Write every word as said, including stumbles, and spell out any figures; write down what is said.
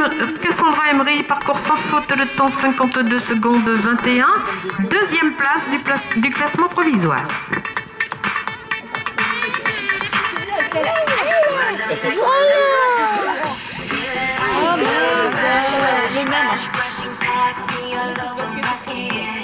Cassandra Emery parcourt sans faute le temps cinquante-deux secondes vingt et un. Deuxième place du, pla du classement provisoire. Oh merde, les mêmes. C'est parce que c'est trop